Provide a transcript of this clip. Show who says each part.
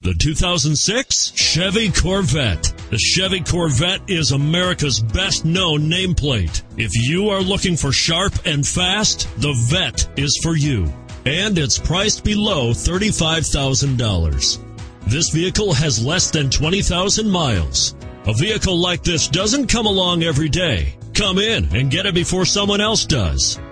Speaker 1: The 2006 Chevy Corvette. The Chevy Corvette is America's best-known nameplate. If you are looking for sharp and fast, the Vette is for you. And it's priced below $35,000. This vehicle has less than 20,000 miles. A vehicle like this doesn't come along every day. Come in and get it before someone else does.